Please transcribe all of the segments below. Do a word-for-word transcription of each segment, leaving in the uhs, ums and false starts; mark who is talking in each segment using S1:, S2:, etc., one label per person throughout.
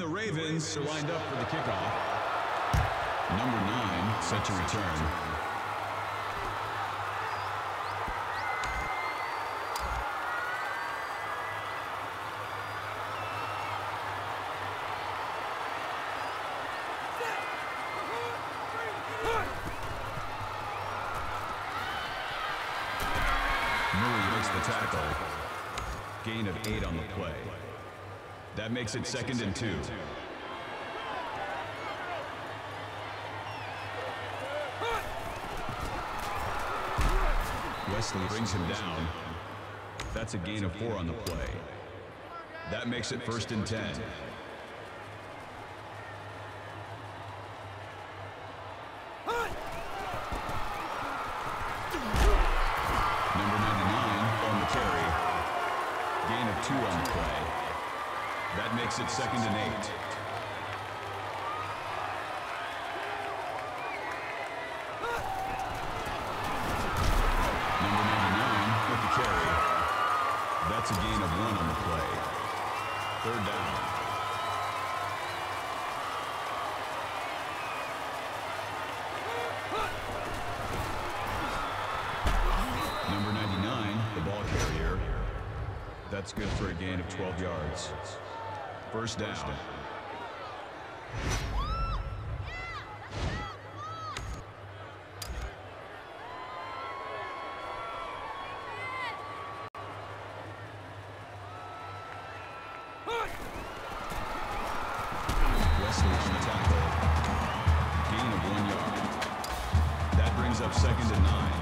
S1: the Ravens are lined up for the kickoff. Number nine set to return. Tackle. Gain of eight on the play. That makes it second and two. Wesley brings him down. That's a gain of four on the play. That makes it first and ten. Two on the play. That makes it second and eight. Number ninety-nine with the carry. That's a gain of one on the play. Third down. Number ninety-nine, the ball carrier. That's good for a gain of twelve yards. First down. Wesley on the tackle. Gain of one yard. That brings up second and nine.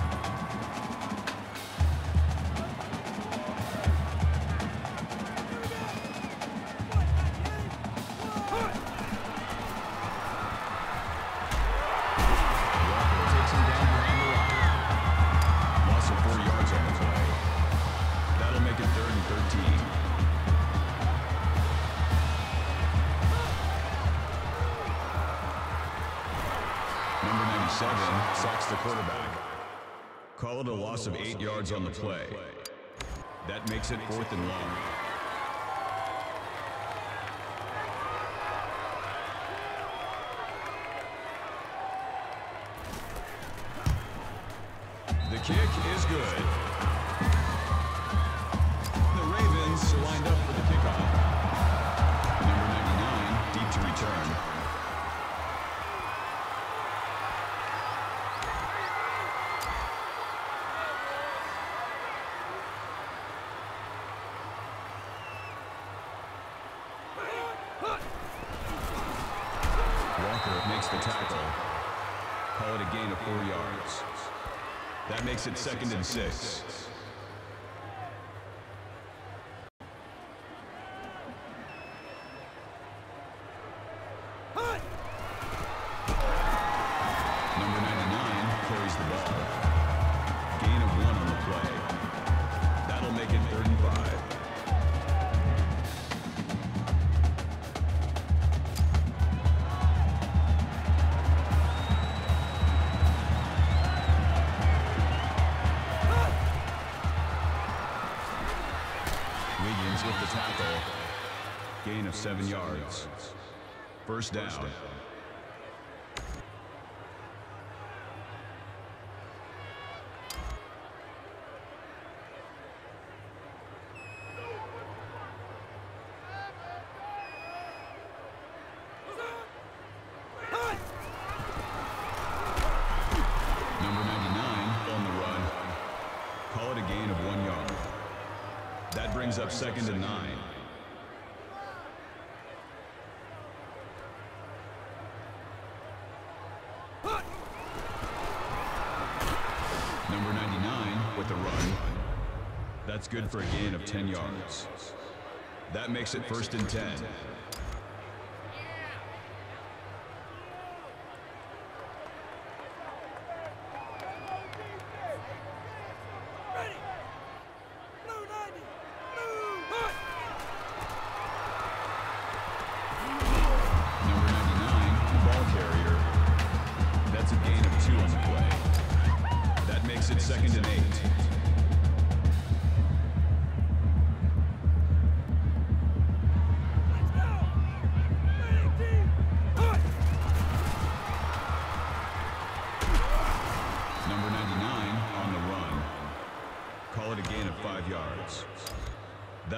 S1: Sacks the quarterback. Call it a loss of eight yards on the play. That makes it fourth and long. The kick is good. The Ravens are lined up for the kickoff. Number ninety-nine, deep to return. Makes the tackle. Call it a gain of four yards. That makes it second and six. Number ninety-nine carries the ball. Gain of one on the play. That'll make it third and five. With the tackle. Gain of seven yards. First down. Number ninety-nine on the run. Call it a gain of one yard. That brings up second and nine. Number ninety-nine with the run. That's good for a gain of ten yards. That makes it first and ten. Second and eight.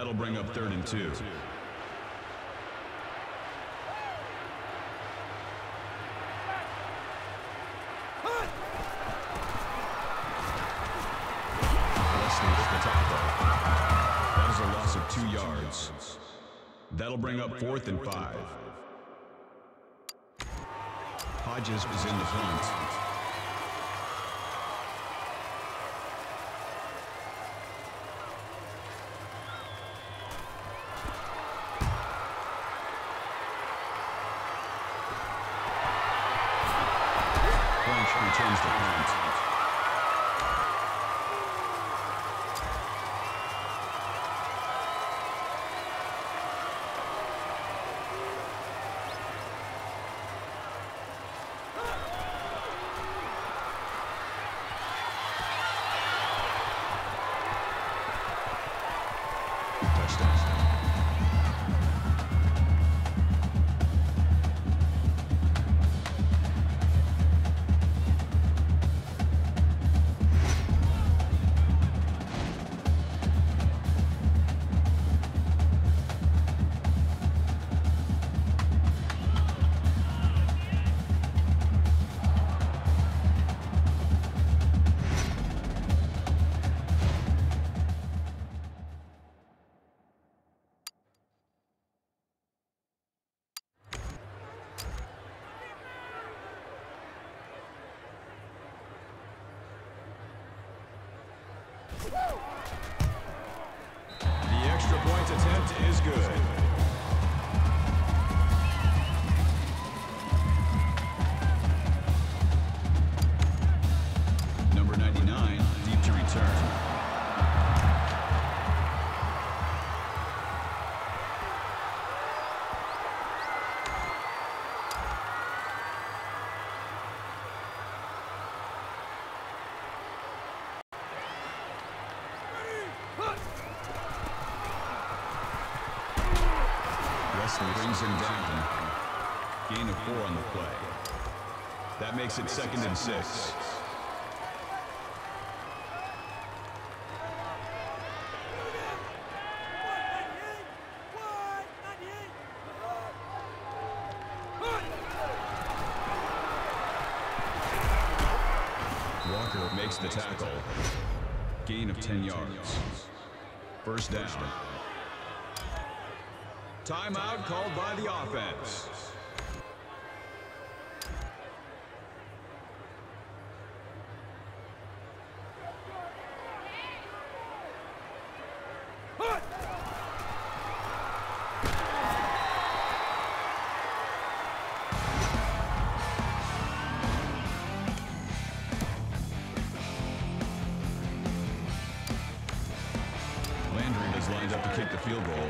S1: That'll bring up third and two. Of two yards. That'll bring up fourth and five. Hodges is in the punt. French returns the punt. The extra point attempt is good. Number ninety-nine, deep to return. Brings him down. Gain of four on the play. That makes it second and six. Walker makes the tackle. Gain of ten yards. First down. Timeout called by the offense. Landry is lined up to kick the field goal.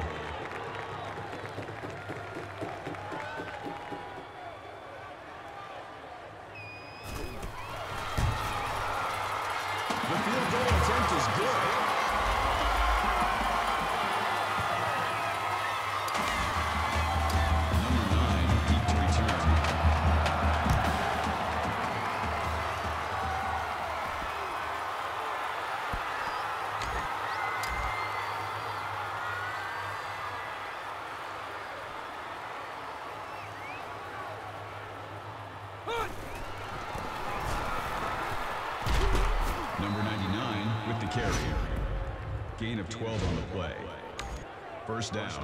S1: Number ninety-nine with the carry. Gain of twelve on the play. First down.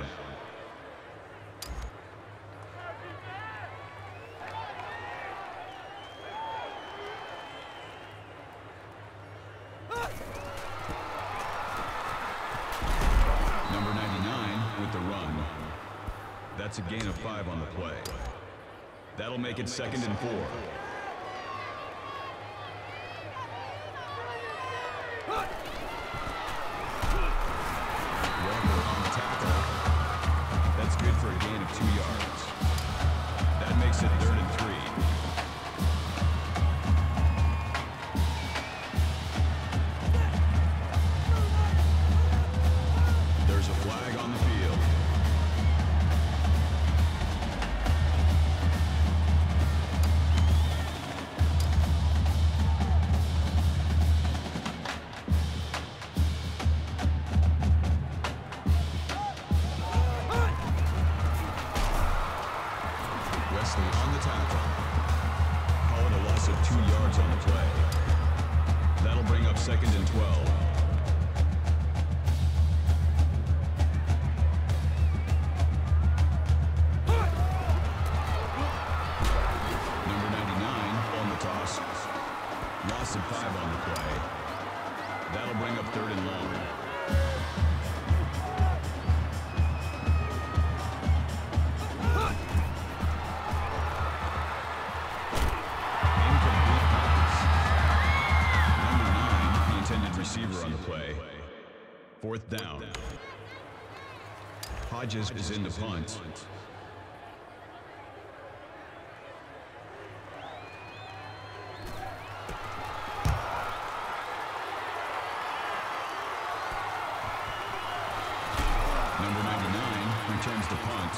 S1: Number ninety-nine with the run. That's a gain of five on the play. That'll make it second and four. Good for a gain of two yards. That makes it third and three. There's a flag on the field. yards on the play. That'll bring up second and twelve. Number ninety-nine on the toss. Loss of five on the play. That'll bring up third and long. Receiver on the play. Fourth down. Hodges is in the punt. Number ninety-nine returns the punt.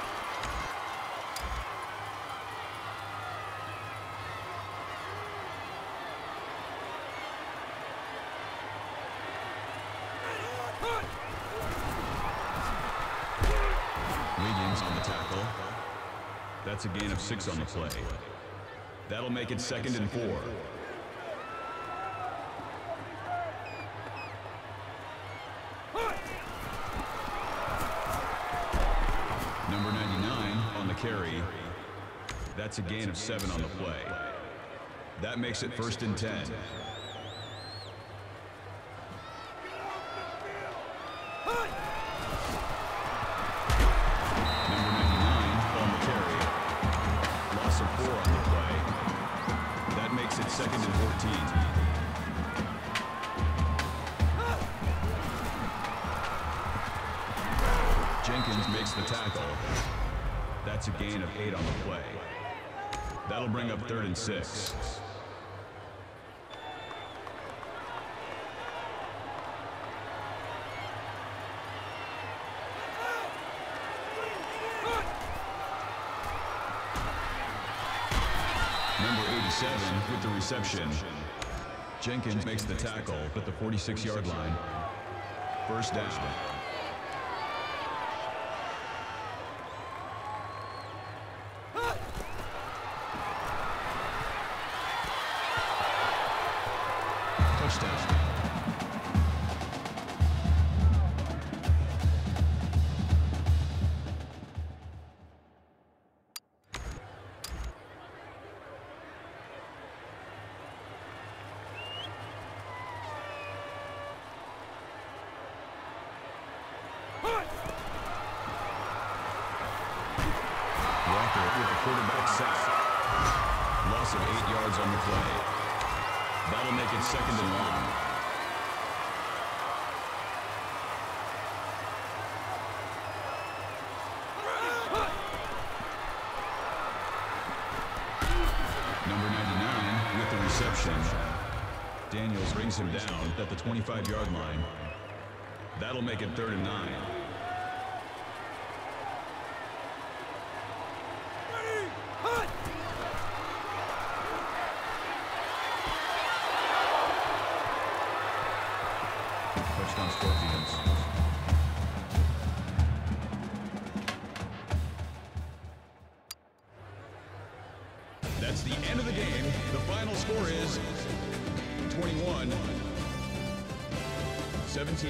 S1: On the tackle. That's a gain of six on the play. That'll make it second and four. Number ninety-nine on the carry. That's a gain of seven on the play. That makes it first and ten. Second and fourteen. Jenkins makes the tackle. That's a gain of eight on the play. That'll bring up third and six. Seven with the reception. Jenkins makes the tackle at the forty-six yard line. First down. Touchdown. With the quarterback sack. Loss of eight yards on the play. That'll make it second and long. Number ninety-nine with the reception. Daniels brings him down at the twenty-five yard line. That'll make it third and nine. Touchdown Scorpions. That's the end of the game. The final score is twenty-one seventeen.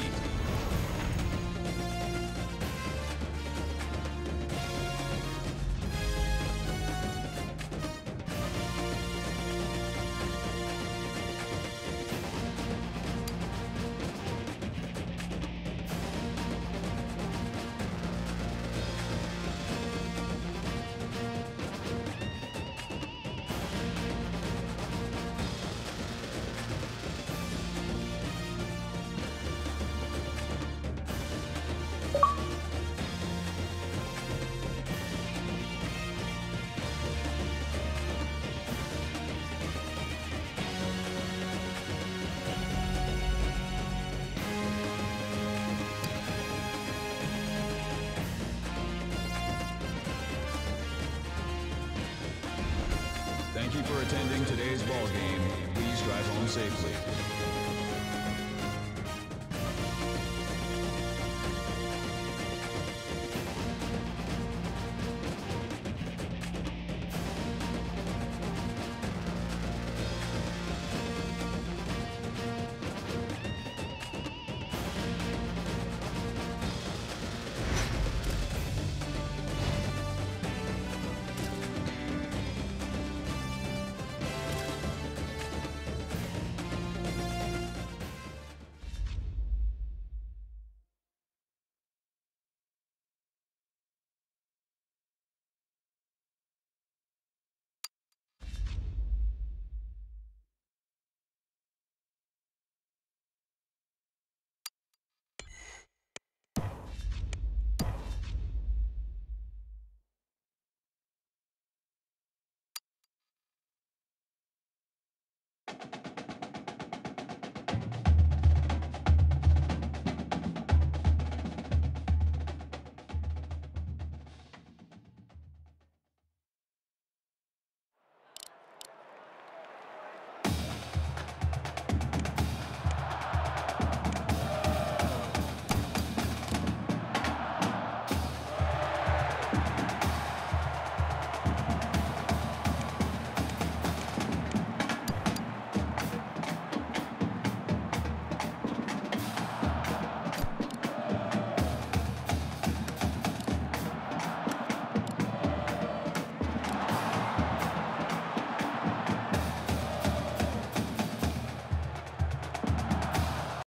S1: Thank you for attending today's ball game. Please drive home safely.